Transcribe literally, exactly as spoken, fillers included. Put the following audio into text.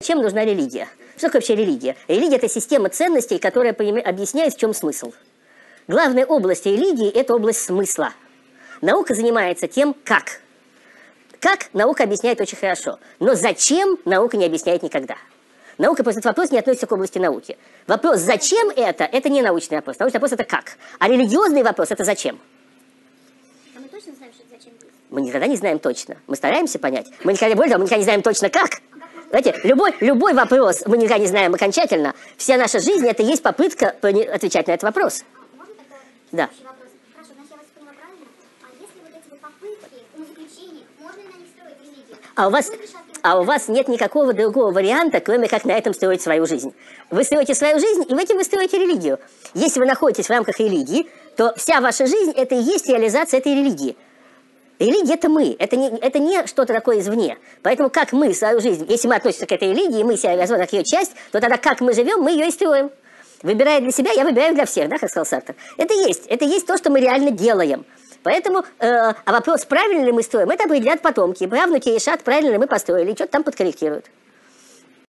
Чем нужна религия? Что такое вообще религия? Религия – это система ценностей, которая объясняет, в чем смысл. Главная область религии – это область смысла. Наука занимается тем, как. Как наука объясняет очень хорошо. Но зачем наука не объясняет никогда. Наука просто этот вопрос не относится к области науки. Вопрос «зачем это?» – это не научный вопрос. Научный вопрос – это «как?». А религиозный вопрос – это «зачем?». А мы точно знаем, что это зачем? Мы никогда не знаем точно. Мы стараемся понять. Мы никогда, более того, мы никогда не знаем точно как. Знаете, любой, любой вопрос мы никогда не знаем окончательно. Вся наша жизнь – это и есть попытка отвечать на этот вопрос. А можно тогда да. вопрос? Хорошо, значит, я вас поняла правильно. А если вот эти вот попытки, умозаключения, можно ли на них строить религию? А у вас, а у вас нет никакого другого варианта, кроме как на этом строить свою жизнь. Вы строите свою жизнь, и в этом вы строите религию. Если вы находитесь в рамках религии, то вся ваша жизнь – это и есть реализация этой религии. Религия – это мы, это не, это не что-то такое извне. Поэтому как мы свою жизнь, если мы относимся к этой религии, мы себя развиваем как ее часть, то тогда как мы живем, мы ее и строим. Выбирая для себя, я выбираю для всех, да, как сказал Сартр. Это есть, это есть то, что мы реально делаем. Поэтому, э, а вопрос, правильно ли мы строим, это определят потомки. Правнуки решат, правильно ли мы построили, и что-то там подкорректируют.